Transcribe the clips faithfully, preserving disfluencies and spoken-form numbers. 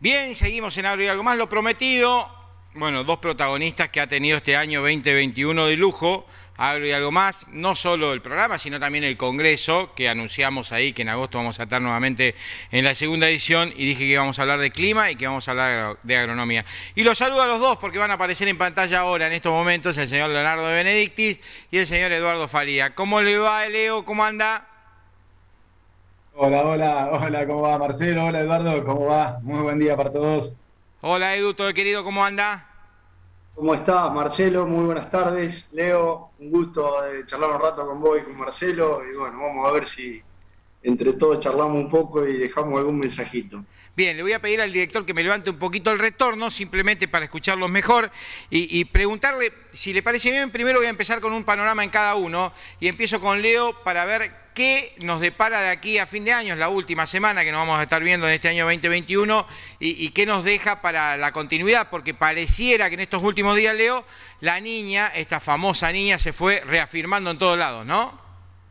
Bien, seguimos en Agro y Algo Más, lo prometido. Bueno, dos protagonistas que ha tenido este año veinte veintiuno de lujo, Agro y Algo Más, no solo el programa, sino también el Congreso, que anunciamos ahí que en agosto vamos a estar nuevamente en la segunda edición, y dije que íbamos a hablar de clima y que vamos a hablar de agronomía. Y los saludo a los dos porque van a aparecer en pantalla ahora, en estos momentos, el señor Leonardo de Benedictis y el señor Eduardo Faría. ¿Cómo le va, Leo? ¿Cómo anda? Hola, hola, hola, ¿cómo va Marcelo? Hola Eduardo, ¿cómo va? Muy buen día para todos. Hola, Edu, todo querido, ¿cómo anda? ¿Cómo estás, Marcelo? Muy buenas tardes. Leo, un gusto de charlar un rato con vos y con Marcelo. Y bueno, vamos a ver si entre todos charlamos un poco y dejamos algún mensajito. Bien, le voy a pedir al director que me levante un poquito el retorno, simplemente para escucharlos mejor, y, y preguntarle, si le parece bien, primero voy a empezar con un panorama en cada uno, y empiezo con Leo para ver qué nos depara de aquí a fin de año, es la última semana que nos vamos a estar viendo en este año veinte veintiuno, y, y qué nos deja para la continuidad, porque pareciera que en estos últimos días, Leo, la niña, esta famosa niña, se fue reafirmando en todos lados, ¿no?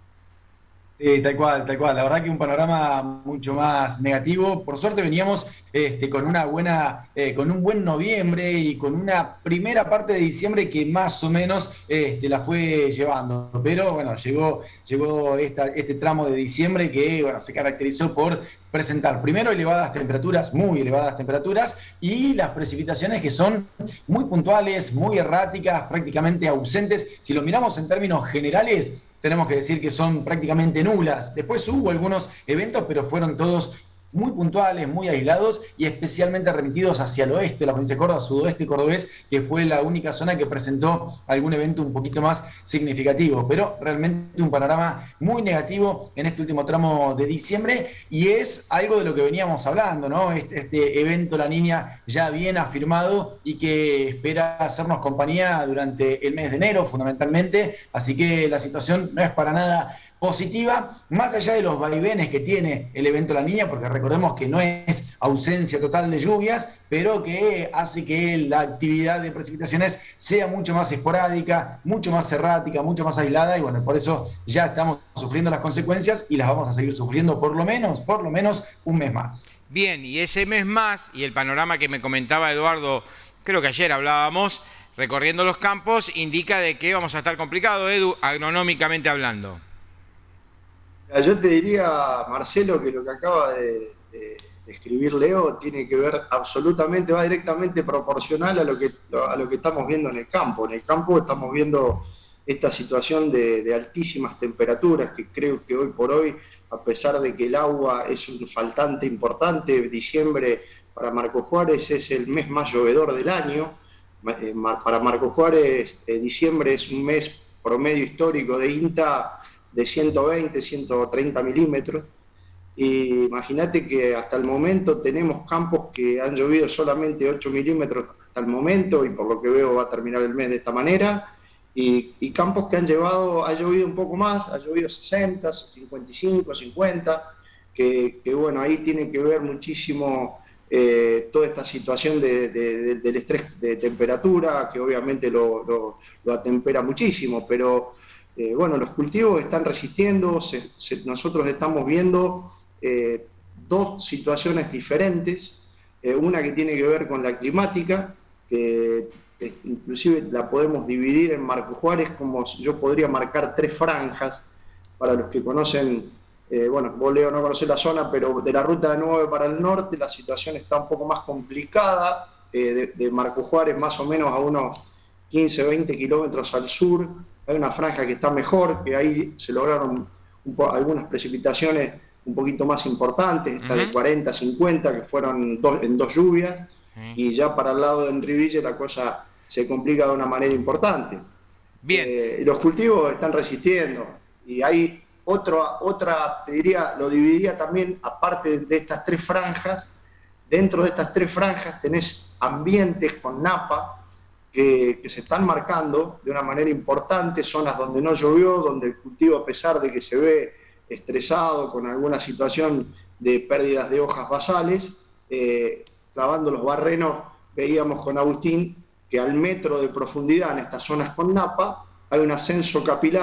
Sí, tal cual, tal cual. La verdad que un panorama mucho más negativo. Por suerte veníamos este, con una buena, eh, con un buen noviembre y con una primera parte de diciembre que más o menos este, la fue llevando. Pero bueno, llegó, llegó esta, este tramo de diciembre que bueno, se caracterizó por presentar primero elevadas temperaturas, muy elevadas temperaturas, y las precipitaciones que son muy puntuales, muy erráticas, prácticamente ausentes. Si lo miramos en términos generales, tenemos que decir que son prácticamente nulas. Después hubo algunos eventos, pero fueron todos muy puntuales, muy aislados y especialmente remitidos hacia el oeste, la provincia de Córdoba, sudoeste cordobés, que fue la única zona que presentó algún evento un poquito más significativo. Pero realmente un panorama muy negativo en este último tramo de diciembre, y es algo de lo que veníamos hablando, ¿no? Este, este evento La Niña ya bien afirmado y que espera hacernos compañía durante el mes de enero fundamentalmente, así que la situación no es para nada positiva, más allá de los vaivenes que tiene el evento La Niña, porque recordemos que no es ausencia total de lluvias, pero que hace que la actividad de precipitaciones sea mucho más esporádica, mucho más errática, mucho más aislada, y bueno, por eso ya estamos sufriendo las consecuencias y las vamos a seguir sufriendo por lo menos, por lo menos un mes más. Bien, y ese mes más, y el panorama que me comentaba Eduardo, creo que ayer hablábamos, recorriendo los campos, indica de que vamos a estar complicados, Edu, agronómicamente hablando. Yo te diría, Marcelo, que lo que acaba de, de- de escribir Leo tiene que ver absolutamente, va directamente proporcional a lo que, a lo que estamos viendo en el campo. En el campo estamos viendo esta situación de, de altísimas temperaturas, que creo que hoy por hoy, a pesar de que el agua es un faltante importante, diciembre para Marco Juárez es el mes más llovedor del año. Eh, Para Marco Juárez, eh, diciembre es un mes promedio histórico de INTA de ciento veinte, ciento treinta milímetros. Y imagínate que hasta el momento tenemos campos que han llovido solamente ocho milímetros hasta el momento, y por lo que veo va a terminar el mes de esta manera. Y, y campos que han llevado, ha llovido un poco más, ha llovido sesenta, cincuenta y cinco, cincuenta, que, que bueno, ahí tiene que ver muchísimo eh, toda esta situación de, de, de, del estrés de temperatura, que obviamente lo, lo, lo atempera muchísimo, pero eh, bueno, los cultivos están resistiendo, se, se, nosotros estamos viendo eh, dos situaciones diferentes, eh, una que tiene que ver con la climática, que eh, inclusive la podemos dividir en Marco Juárez, como yo podría marcar tres franjas, para los que conocen, eh, bueno, vos Leo no conocés la zona, pero de la ruta nueve para el norte la situación está un poco más complicada, eh, de, de Marco Juárez más o menos a unos quince, veinte kilómetros al sur, hay una franja que está mejor, que ahí se lograron un po algunas precipitaciones un poquito más importantes, esta de Ujú. cuarenta, cincuenta, que fueron dos, en dos lluvias, Sí. y ya para el lado de Enriville la cosa se complica de una manera importante. Bien, Eh, los cultivos están resistiendo, y hay otro, otra, te diría, lo dividiría también, aparte de estas tres franjas, dentro de estas tres franjas tenés ambientes con napa, que, que se están marcando de una manera importante, zonas donde no llovió, donde el cultivo, a pesar de que se ve estresado con alguna situación de pérdidas de hojas basales, eh, clavando los barrenos, veíamos con Agustín que al metro de profundidad en estas zonas con napa hay un ascenso capilar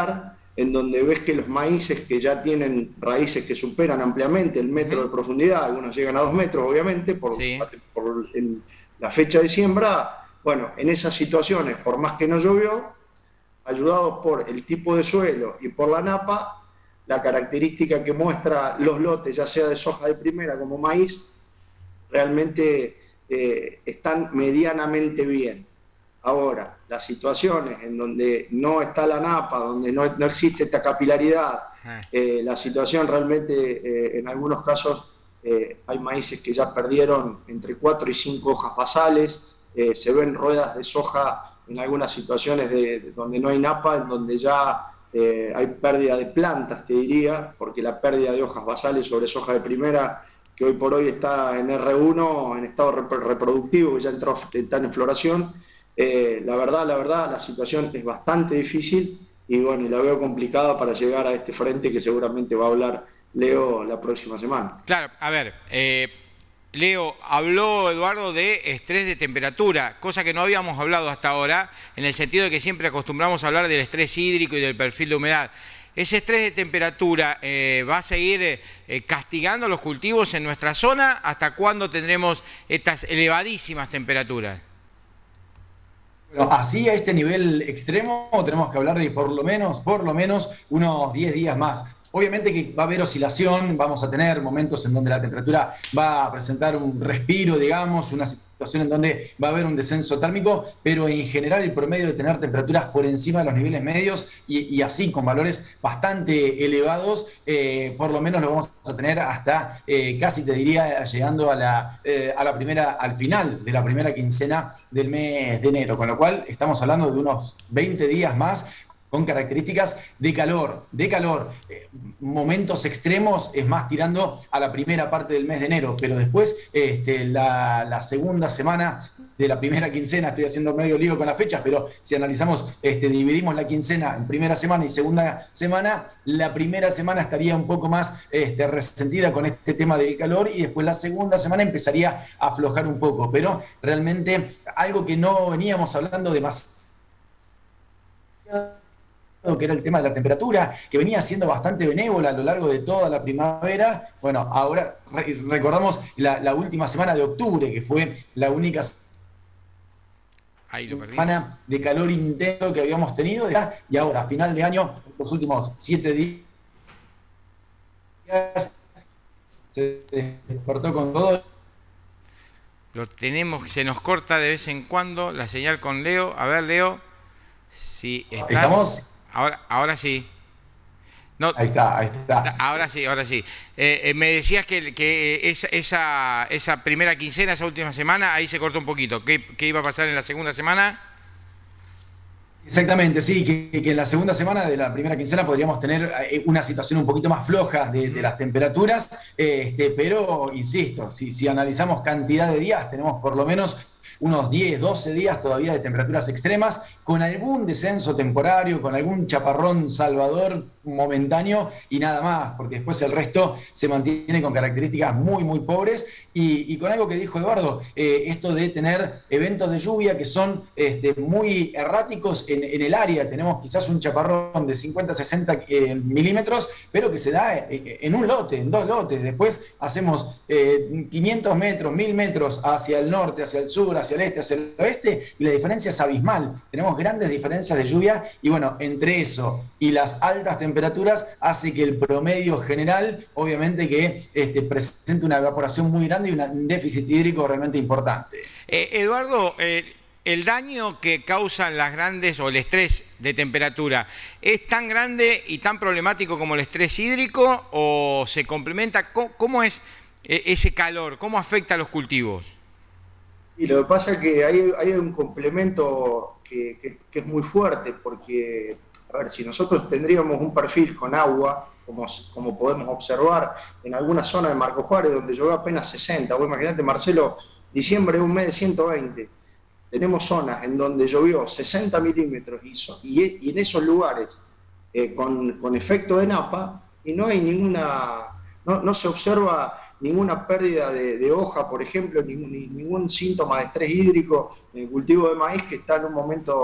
en donde ves que los maíces que ya tienen raíces que superan ampliamente el metro de profundidad, algunos llegan a dos metros obviamente por, sí. por el, la fecha de siembra, bueno, en esas situaciones, por más que no llovió, ayudados por el tipo de suelo y por la napa, la característica que muestra los lotes, ya sea de soja de primera como maíz, realmente eh, están medianamente bien. Ahora, las situaciones en donde no está la napa, donde no, no existe esta capilaridad, eh, la situación realmente, eh, en algunos casos, eh, hay maíces que ya perdieron entre cuatro y cinco hojas basales, eh, se ven ruedas de soja en algunas situaciones de, de donde no hay napa, en donde ya eh, hay pérdida de plantas, te diría, porque la pérdida de hojas basales sobre soja de primera, que hoy por hoy está en erre uno, en estado reproductivo, que ya entró, está en floración. Eh, la verdad, la verdad, la situación es bastante difícil y bueno, y la veo complicada para llegar a este frente que seguramente va a hablar Leo la próxima semana. Claro, a ver, eh, Leo, habló Eduardo de estrés de temperatura, cosa que no habíamos hablado hasta ahora, en el sentido de que siempre acostumbramos a hablar del estrés hídrico y del perfil de humedad. ¿Ese estrés de temperatura eh, va a seguir eh, castigando los cultivos en nuestra zona? ¿Hasta cuándo tendremos estas elevadísimas temperaturas? Bueno, así a este nivel extremo tenemos que hablar de por lo menos, por lo menos unos diez días más. Obviamente que va a haber oscilación, vamos a tener momentos en donde la temperatura va a presentar un respiro, digamos, una situación en donde va a haber un descenso térmico, pero en general el promedio de tener temperaturas por encima de los niveles medios y, y así con valores bastante elevados, eh, por lo menos lo vamos a tener hasta eh, casi te diría llegando a la, eh, a la primera, al final de la primera quincena del mes de enero, con lo cual estamos hablando de unos veinte días más con características de calor, de calor, eh, momentos extremos, es más tirando a la primera parte del mes de enero, pero después este, la, la segunda semana de la primera quincena, estoy haciendo medio lío con las fechas, pero si analizamos, este, dividimos la quincena en primera semana y segunda semana, la primera semana estaría un poco más este, resentida con este tema del calor y después la segunda semana empezaría a aflojar un poco, pero realmente algo que no veníamos hablando demasiado, que era el tema de la temperatura, que venía siendo bastante benévola a lo largo de toda la primavera. Bueno, ahora re recordamos la, la última semana de octubre, que fue la única Ahí lo perdí. semana de calor intenso que habíamos tenido, y ahora, a final de año, los últimos siete días, se despertó con todo. Lo tenemos, se nos corta de vez en cuando la señal con Leo. A ver, Leo, si estás... ¿Estamos? Ahora, ahora sí. No, ahí está, ahí está. Ahora sí, ahora sí. Eh, eh, me decías que, que esa, esa, esa primera quincena, esa última semana, ahí se cortó un poquito. ¿Qué, qué iba a pasar en la segunda semana? Exactamente, sí, que, que en la segunda semana de la primera quincena podríamos tener una situación un poquito más floja de, de las temperaturas, este, pero insisto, si, si analizamos cantidad de días, tenemos por lo menos unos diez, doce días todavía de temperaturas extremas, con algún descenso temporario, con algún chaparrón salvador momentáneo y nada más, porque después el resto se mantiene con características muy, muy pobres y, y con algo que dijo Eduardo, eh, esto de tener eventos de lluvia que son este, muy erráticos en, en el área. Tenemos quizás un chaparrón de cincuenta, sesenta eh, milímetros, pero que se da en, en un lote, en dos lotes. Después hacemos eh, quinientos metros, mil metros hacia el norte, hacia el sur, hacia el este, hacia el oeste, y la diferencia es abismal. Tenemos grandes diferencias de lluvia y bueno, entre eso y las altas temperaturas hace que el promedio general, obviamente que este, presente una evaporación muy grande y un déficit hídrico realmente importante. Eh, Eduardo, eh, el daño que causan las grandes, o el estrés de temperatura, ¿es tan grande y tan problemático como el estrés hídrico o se complementa? ¿Cómo, cómo es eh, ese calor? ¿Cómo afecta a los cultivos? Y lo que pasa es que hay, hay un complemento que, que, que es muy fuerte, porque, a ver, si nosotros tendríamos un perfil con agua, como, como podemos observar en alguna zona de Marco Juárez, donde llueve apenas sesenta, vos imaginate, Marcelo, diciembre es un mes de ciento veinte, tenemos zonas en donde llovió sesenta milímetros y, y en esos lugares eh, con, con efecto de napa, y no hay ninguna, no, no se observa ninguna pérdida de, de hoja, por ejemplo, ningún, ningún síntoma de estrés hídrico en el cultivo de maíz, que está en un momento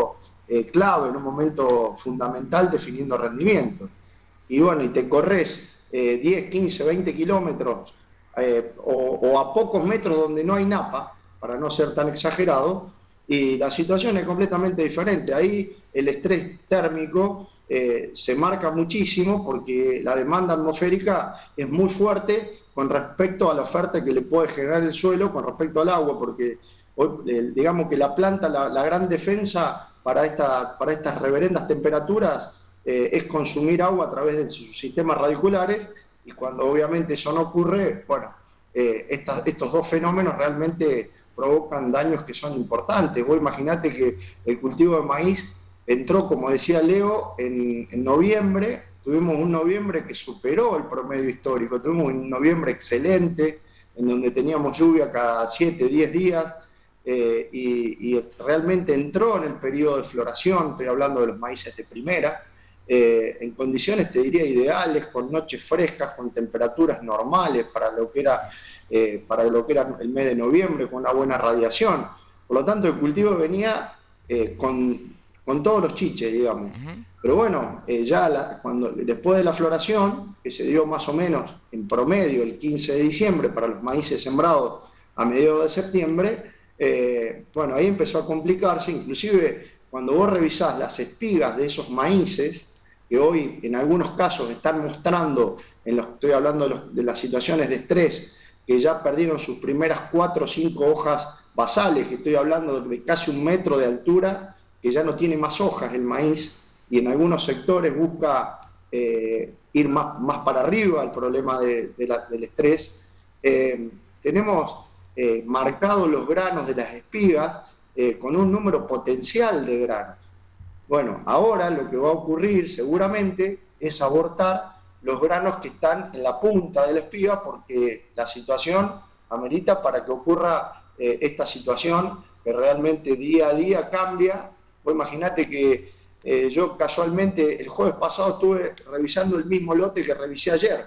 eh, clave, en un momento fundamental definiendo rendimiento. Y bueno, y te corres eh, diez, quince, veinte kilómetros eh, o, o a pocos metros donde no hay napa, para no ser tan exagerado, y la situación es completamente diferente. Ahí el estrés térmico eh, se marca muchísimo porque la demanda atmosférica es muy fuerte con respecto a la oferta que le puede generar el suelo con respecto al agua, porque eh, digamos que la planta, la, la gran defensa para, esta, para estas reverendas temperaturas eh, es consumir agua a través de sus sistemas radiculares, y cuando obviamente eso no ocurre, bueno, eh, esta, estos dos fenómenos realmente provocan daños que son importantes. Vos imaginate que el cultivo de maíz entró, como decía Leo, en, en noviembre, tuvimos un noviembre que superó el promedio histórico, tuvimos un noviembre excelente, en donde teníamos lluvia cada siete, diez días, eh, y, y realmente entró en el periodo de floración, estoy hablando de los maíces de primera, eh, en condiciones, te diría, ideales, con noches frescas, con temperaturas normales para lo que era, eh, para lo que era el mes de noviembre, con una buena radiación. Por lo tanto, el cultivo venía eh, con, con todos los chiches, digamos. Uh-huh. Pero bueno, eh, ya la, cuando, después de la floración, que se dio más o menos en promedio el quince de diciembre para los maíces sembrados a mediados de septiembre, eh, bueno, ahí empezó a complicarse. Inclusive cuando vos revisás las espigas de esos maíces, que hoy en algunos casos están mostrando, en los, estoy hablando de, los, de las situaciones de estrés, que ya perdieron sus primeras cuatro o cinco hojas basales, que estoy hablando de casi un metro de altura, que ya no tiene más hojas el maíz, y en algunos sectores busca eh, ir más, más para arriba el problema de, de la, del estrés. Eh, tenemos eh, marcados los granos de las espigas eh, con un número potencial de granos. Bueno, ahora lo que va a ocurrir seguramente es abortar los granos que están en la punta de la espiga, porque la situación amerita para que ocurra eh, esta situación que realmente día a día cambia. Vos imaginate que eh, yo casualmente el jueves pasado estuve revisando el mismo lote que revisé ayer,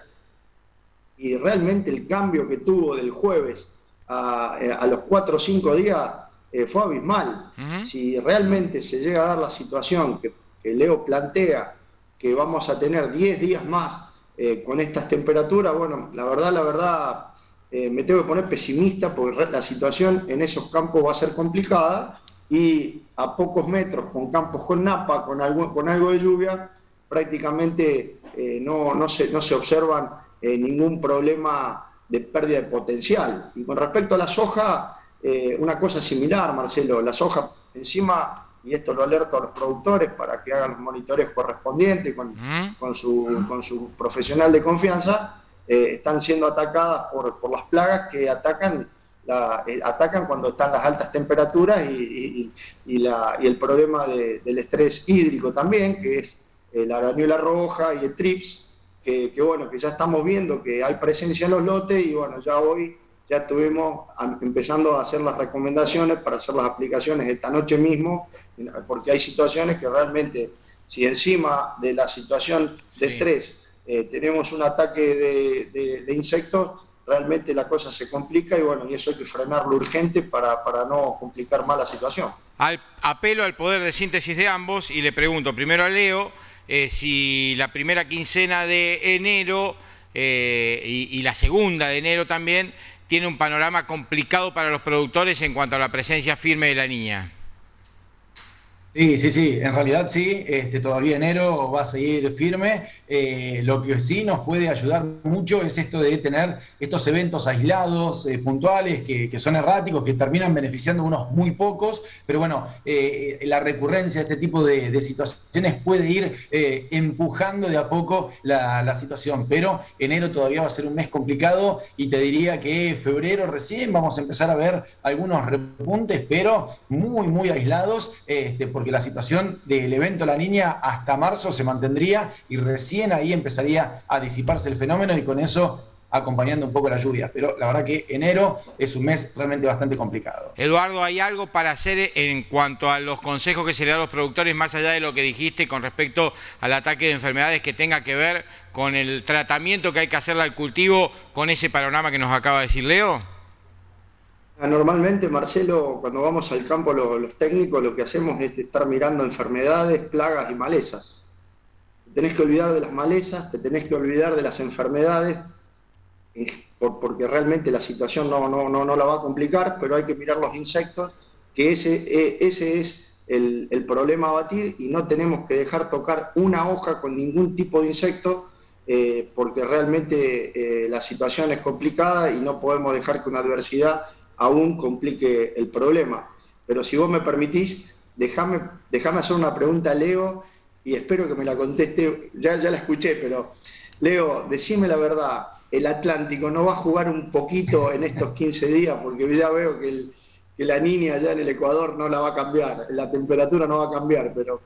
y realmente el cambio que tuvo del jueves a, a los cuatro o cinco días Eh, fue abismal. Uh-huh. Si realmente se llega a dar la situación que, que Leo plantea, que vamos a tener diez días más eh, con estas temperaturas, bueno, la verdad, la verdad, eh, me tengo que poner pesimista, porque la situación en esos campos va a ser complicada, y a pocos metros, con campos con napa, con algo, con algo de lluvia, prácticamente eh, no, no, se, no se observan eh, ningún problema de pérdida de potencial. Y con respecto a la soja, Eh, una cosa similar, Marcelo, la soja encima, y esto lo alerto a los productores para que hagan los monitores correspondientes con, ¿Mm? con, su, con su profesional de confianza, eh, están siendo atacadas por, por las plagas que atacan, la, eh, atacan cuando están las altas temperaturas, y, y, y, la, y el problema de, del estrés hídrico también, que es eh, la arañuela roja y el trips, que, que bueno, que ya estamos viendo que hay presencia en los lotes, y bueno, ya hoy ya estuvimos empezando a hacer las recomendaciones para hacer las aplicaciones esta noche mismo, porque hay situaciones que realmente, si encima de la situación de sí. estrés eh, tenemos un ataque de, de, de insectos, realmente la cosa se complica, y bueno, y eso hay que frenarlo urgente para, para no complicar más la situación. Al, apelo al poder de síntesis de ambos, y le pregunto primero a Leo eh, si la primera quincena de enero eh, y, y la segunda de enero también tiene un panorama complicado para los productores en cuanto a la presencia firme de la niña. Sí, sí, sí, en realidad sí, este, todavía enero va a seguir firme. Eh, lo que sí nos puede ayudar mucho es esto de tener estos eventos aislados, eh, puntuales, que, que son erráticos, que terminan beneficiando a unos muy pocos, pero bueno, eh, la recurrencia de este tipo de, de situaciones puede ir eh, empujando de a poco la, la situación, pero enero todavía va a ser un mes complicado, y te diría que febrero recién vamos a empezar a ver algunos repuntes, pero muy, muy aislados, este, porque la situación del evento La Niña hasta marzo se mantendría, y recién ahí empezaría a disiparse el fenómeno, y con eso acompañando un poco la lluvia. Pero la verdad que enero es un mes realmente bastante complicado. Eduardo, ¿hay algo para hacer en cuanto a los consejos que se le dan a los productores, más allá de lo que dijiste con respecto al ataque de enfermedades, que tenga que ver con el tratamiento que hay que hacerle al cultivo, con ese panorama que nos acaba de decir Leo? Normalmente, Marcelo, cuando vamos al campo lo- los técnicos, lo que hacemos es estar mirando enfermedades, plagas y malezas. Te tenés que olvidar de las malezas, te tenés que olvidar de las enfermedades, eh, por- porque realmente la situación no, no, no, no la va a complicar, pero hay que mirar los insectos, que ese, eh, ese es el, el problema a batir, y no tenemos que dejar tocar una hoja con ningún tipo de insecto, eh, porque realmente eh, la situación es complicada y no podemos dejar que una adversidad aún complique el problema. Pero si vos me permitís, déjame déjame hacer una pregunta a Leo y espero que me la conteste. Ya, ya la escuché, pero Leo, decime la verdad, ¿el Atlántico no va a jugar un poquito en estos quince días? Porque ya veo que, el, que la niña allá en el Ecuador no la va a cambiar, la temperatura no va a cambiar, pero...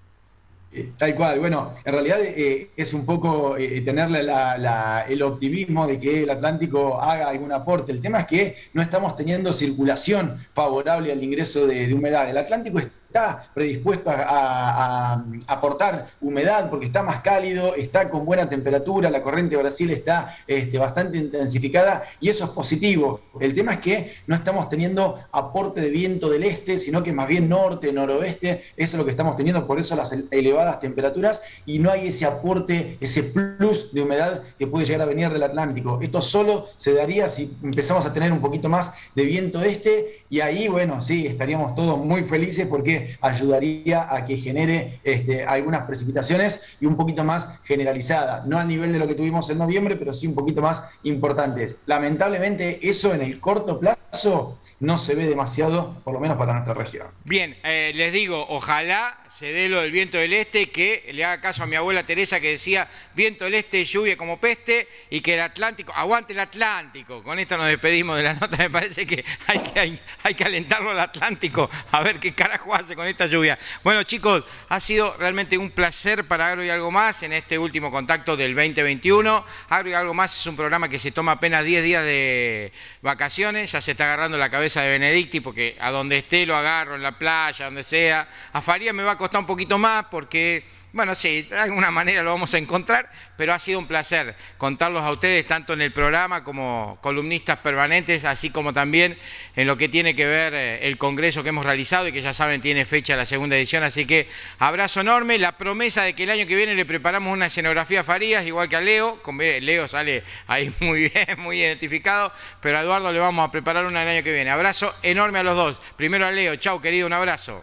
Eh, Tal cual, bueno, en realidad eh, es un poco eh, tenerle la- la- el optimismo de que el Atlántico haga algún aporte. El tema es que no estamos teniendo circulación favorable al ingreso de, de humedad. El Atlántico está predispuesto a, a- a aportar humedad porque está más cálido, está con buena temperatura, la corriente de Brasil está este, bastante intensificada y eso es positivo. El tema es que no estamos teniendo aporte de viento del este, sino que más bien norte, noroeste, eso es lo que estamos teniendo, por eso las elevadas temperaturas y no hay ese aporte, ese plus de humedad que puede llegar a venir del Atlántico. Esto solo se daría si empezamos a tener un poquito más de viento este y ahí, bueno, sí, estaríamos todos muy felices porque ayudaría a que genere este, algunas precipitaciones y un poquito más generalizada, no al nivel de lo que tuvimos en noviembre, pero sí un poquito más importantes. Lamentablemente eso en el corto plazo no se ve demasiado, por lo menos para nuestra región. Bien, eh, les digo, ojalá se dé lo del viento del este, que le haga caso a mi abuela Teresa que decía viento del este, lluvia como peste, y que el Atlántico, aguante el Atlántico. Con esto nos despedimos de la nota, me parece que hay que, hay, hay que alentarlo al Atlántico, a ver qué carajo hace con esta lluvia. Bueno chicos, ha sido realmente un placer para Agro y Algo Más en este último contacto del veinte veintiuno. Agro y Algo Más es un programa que se toma apenas diez días de vacaciones, ya se está agarrando la cabeza de Benedicti, porque a donde esté lo agarro, en la playa, donde sea. A Faría me va a costar un poquito más porque, bueno, sí, de alguna manera lo vamos a encontrar, pero ha sido un placer contarlos a ustedes tanto en el programa como columnistas permanentes, así como también en lo que tiene que ver eh, el congreso que hemos realizado y que ya saben tiene fecha la segunda edición, así que abrazo enorme, la promesa de que el año que viene le preparamos una escenografía a Farías, igual que a Leo, con, eh, Leo sale ahí muy bien, muy identificado, pero a Eduardo le vamos a preparar una el año que viene. Abrazo enorme a los dos, primero a Leo, chau querido, un abrazo.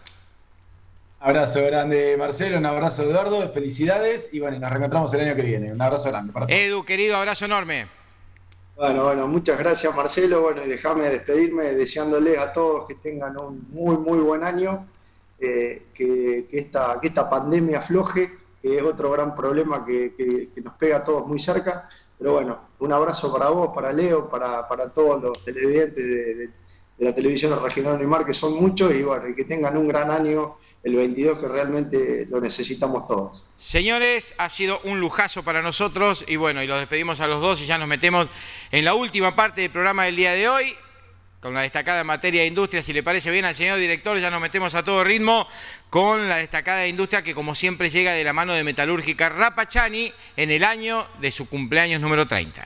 Abrazo grande, Marcelo, un abrazo, Eduardo, felicidades y bueno, nos reencontramos el año que viene. Un abrazo grande para todos. Edu, querido, abrazo enorme. Bueno, bueno, muchas gracias Marcelo, bueno, y déjame despedirme deseándoles a todos que tengan un muy, muy buen año, eh, que, que, esta, que esta pandemia afloje, que es otro gran problema que, que, que nos pega a todos muy cerca, pero bueno, un abrazo para vos, para Leo, para, para todos los televidentes de, de, de la televisión regional Neymar, que son muchos, y bueno, y que tengan un gran año el veintidós, que realmente lo necesitamos todos. Señores, ha sido un lujazo para nosotros y bueno, y los despedimos a los dos y ya nos metemos en la última parte del programa del día de hoy, con la destacada en materia de industria. Si le parece bien al señor director, ya nos metemos a todo ritmo con la destacada de industria que como siempre llega de la mano de Metalúrgica Rapachani en el año de su cumpleaños número treinta.